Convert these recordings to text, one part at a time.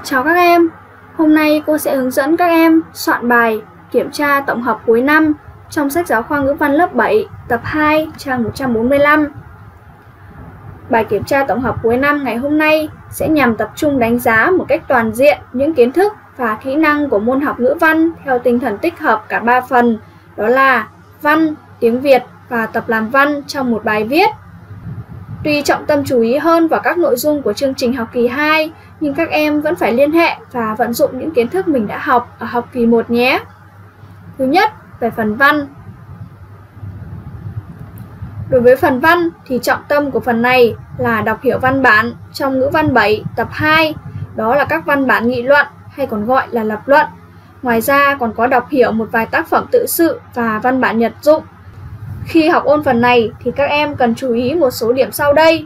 Chào các em, hôm nay cô sẽ hướng dẫn các em soạn bài kiểm tra tổng hợp cuối năm trong sách giáo khoa ngữ văn lớp 7, tập 2, trang 145. Bài kiểm tra tổng hợp cuối năm ngày hôm nay sẽ nhằm tập trung đánh giá một cách toàn diện những kiến thức và kỹ năng của môn học ngữ văn theo tinh thần tích hợp cả 3 phần, đó là văn, tiếng Việt và tập làm văn trong một bài viết. Tuy trọng tâm chú ý hơn vào các nội dung của chương trình học kỳ 2, nhưng các em vẫn phải liên hệ và vận dụng những kiến thức mình đã học ở học kỳ 1 nhé. Thứ nhất, về phần văn. Đối với phần văn thì trọng tâm của phần này là đọc hiểu văn bản trong ngữ văn 7, tập 2, đó là các văn bản nghị luận hay còn gọi là lập luận. Ngoài ra còn có đọc hiểu một vài tác phẩm tự sự và văn bản nhật dụng. Khi học ôn phần này thì các em cần chú ý một số điểm sau đây.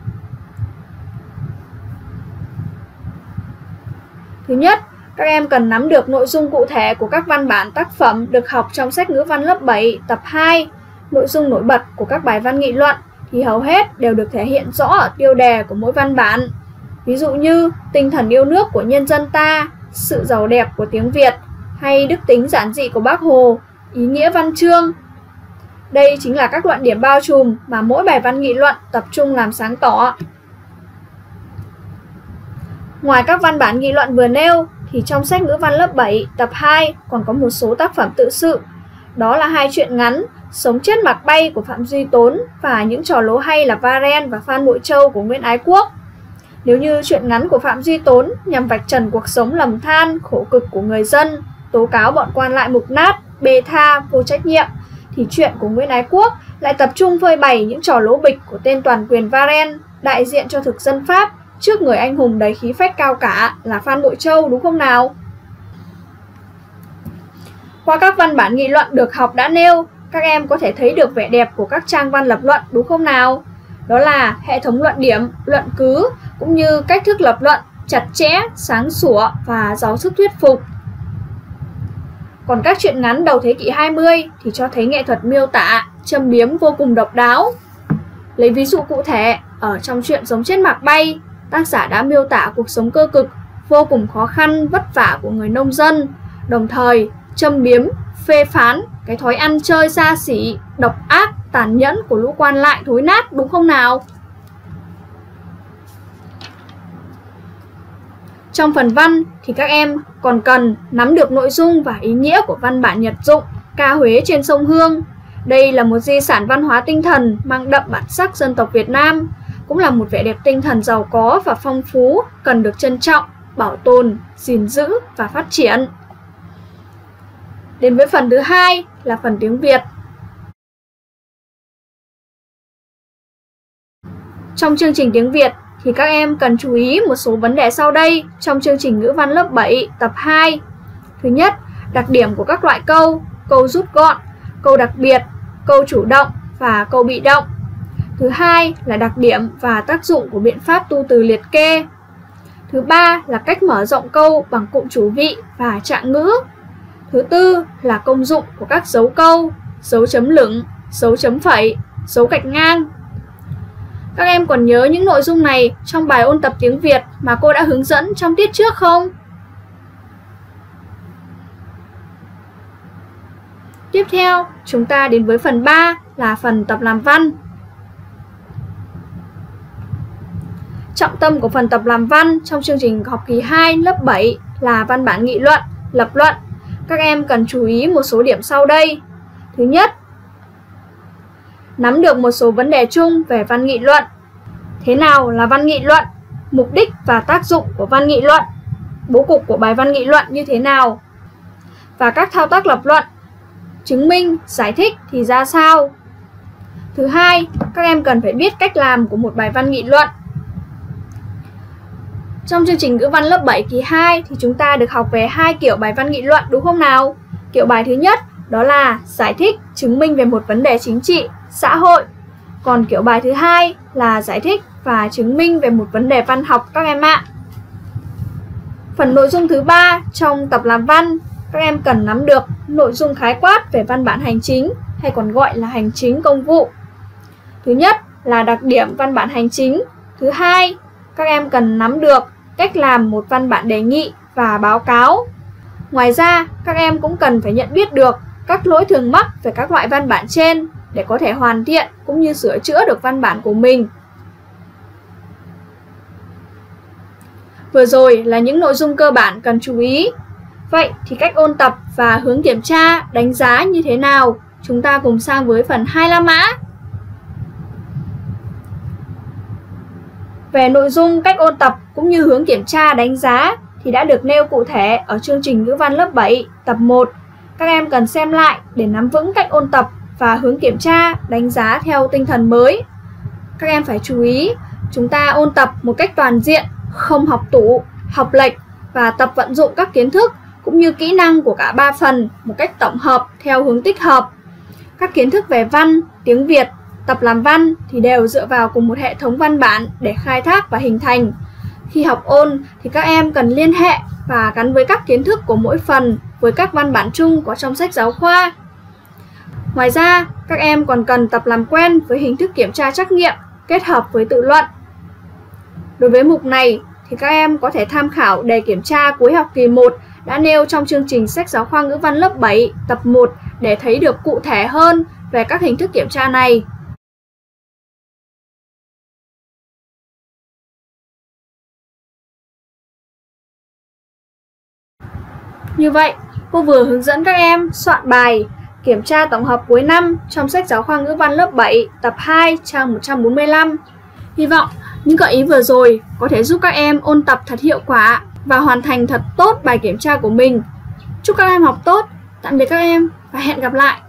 Thứ nhất, các em cần nắm được nội dung cụ thể của các văn bản tác phẩm được học trong sách ngữ văn lớp 7, tập 2. Nội dung nổi bật của các bài văn nghị luận thì hầu hết đều được thể hiện rõ ở tiêu đề của mỗi văn bản. Ví dụ như tinh thần yêu nước của nhân dân ta, sự giàu đẹp của tiếng Việt, hay đức tính giản dị của Bác Hồ, ý nghĩa văn chương. Đây chính là các luận điểm bao trùm mà mỗi bài văn nghị luận tập trung làm sáng tỏ. Ngoài các văn bản nghị luận vừa nêu thì trong sách ngữ văn lớp 7, tập 2 còn có một số tác phẩm tự sự. Đó là 2 truyện ngắn Sống chết mặc bay của Phạm Duy Tốn và Những trò lố hay là Varen và Phan Bội Châu của Nguyễn Ái Quốc. Nếu như truyện ngắn của Phạm Duy Tốn nhằm vạch trần cuộc sống lầm than, khổ cực của người dân, tố cáo bọn quan lại mục nát, bê tha, vô trách nhiệm, thì truyện của Nguyễn Ái Quốc lại tập trung phơi bày những trò lố bịch của tên toàn quyền Varen, đại diện cho thực dân Pháp trước người anh hùng đầy khí phách cao cả là Phan Bội Châu, đúng không nào? Qua các văn bản nghị luận được học đã nêu, các em có thể thấy được vẻ đẹp của các trang văn lập luận, đúng không nào? Đó là hệ thống luận điểm, luận cứ, cũng như cách thức lập luận chặt chẽ, sáng sủa và giàu sức thuyết phục. Còn các truyện ngắn đầu thế kỷ 20 thì cho thấy nghệ thuật miêu tả, châm biếm vô cùng độc đáo. Lấy ví dụ cụ thể, ở trong truyện Sống chết mặc bay, tác giả đã miêu tả cuộc sống cơ cực, vô cùng khó khăn, vất vả của người nông dân, đồng thời châm biếm, phê phán cái thói ăn chơi xa xỉ, độc ác, tàn nhẫn của lũ quan lại thối nát, đúng không nào? Trong phần văn thì các em còn cần nắm được nội dung và ý nghĩa của văn bản nhật dụng Ca Huế trên sông Hương. Đây là một di sản văn hóa tinh thần mang đậm bản sắc dân tộc Việt Nam, cũng là một vẻ đẹp tinh thần giàu có và phong phú, cần được trân trọng, bảo tồn, gìn giữ và phát triển. Đến với phần thứ hai là phần tiếng Việt. Trong chương trình tiếng Việt thì các em cần chú ý một số vấn đề sau đây trong chương trình ngữ văn lớp 7, tập 2. Thứ nhất, đặc điểm của các loại câu, câu rút gọn, câu đặc biệt, câu chủ động và câu bị động. Thứ hai là đặc điểm và tác dụng của biện pháp tu từ liệt kê. Thứ ba là cách mở rộng câu bằng cụm chủ vị và trạng ngữ. Thứ tư là công dụng của các dấu câu, dấu chấm lửng, dấu chấm phẩy, dấu gạch ngang. Các em còn nhớ những nội dung này trong bài ôn tập tiếng Việt mà cô đã hướng dẫn trong tiết trước không? Tiếp theo, chúng ta đến với phần 3 là phần tập làm văn. Trọng tâm của phần tập làm văn trong chương trình học kỳ 2 lớp 7 là văn bản nghị luận, lập luận. Các em cần chú ý một số điểm sau đây. Thứ nhất, nắm được một số vấn đề chung về văn nghị luận. Thế nào là văn nghị luận? Mục đích và tác dụng của văn nghị luận. Bố cục của bài văn nghị luận như thế nào? Và các thao tác lập luận, chứng minh, giải thích thì ra sao? Thứ hai, các em cần phải biết cách làm của một bài văn nghị luận. Trong chương trình ngữ văn lớp 7 kỳ 2 thì chúng ta được học về 2 kiểu bài văn nghị luận, đúng không nào? Kiểu bài thứ nhất đó là giải thích, chứng minh về một vấn đề chính trị, xã hội. Còn kiểu bài thứ hai là giải thích và chứng minh về một vấn đề văn học các em ạ. Phần nội dung thứ ba trong tập làm văn, các em cần nắm được nội dung khái quát về văn bản hành chính hay còn gọi là hành chính công vụ. Thứ nhất là đặc điểm văn bản hành chính. Thứ hai, các em cần nắm được cách làm một văn bản đề nghị và báo cáo. Ngoài ra, các em cũng cần phải nhận biết được các lỗi thường mắc về các loại văn bản trên để có thể hoàn thiện cũng như sửa chữa được văn bản của mình. Vừa rồi là những nội dung cơ bản cần chú ý. Vậy thì cách ôn tập và hướng kiểm tra, đánh giá như thế nào? Chúng ta cùng sang với phần 2 la mã. Về nội dung cách ôn tập cũng như hướng kiểm tra, đánh giá thì đã được nêu cụ thể ở chương trình ngữ văn lớp 7 tập 1. Các em cần xem lại để nắm vững cách ôn tập và hướng kiểm tra, đánh giá theo tinh thần mới. Các em phải chú ý, chúng ta ôn tập một cách toàn diện, không học tủ, học lệch và tập vận dụng các kiến thức cũng như kỹ năng của cả 3 phần một cách tổng hợp theo hướng tích hợp. Các kiến thức về văn, tiếng Việt, tập làm văn thì đều dựa vào cùng một hệ thống văn bản để khai thác và hình thành. Khi học ôn thì các em cần liên hệ và gắn với các kiến thức của mỗi phần với các văn bản chung có trong sách giáo khoa. Ngoài ra, các em còn cần tập làm quen với hình thức kiểm tra trắc nghiệm kết hợp với tự luận. Đối với mục này thì các em có thể tham khảo đề kiểm tra cuối học kỳ 1 đã nêu trong chương trình sách giáo khoa ngữ văn lớp 7 tập 1 để thấy được cụ thể hơn về các hình thức kiểm tra này. Như vậy, cô vừa hướng dẫn các em soạn bài kiểm tra tổng hợp cuối năm trong sách giáo khoa ngữ văn lớp 7 tập 2 trang 145. Hy vọng những gợi ý vừa rồi có thể giúp các em ôn tập thật hiệu quả và hoàn thành thật tốt bài kiểm tra của mình. Chúc các em học tốt, tạm biệt các em và hẹn gặp lại!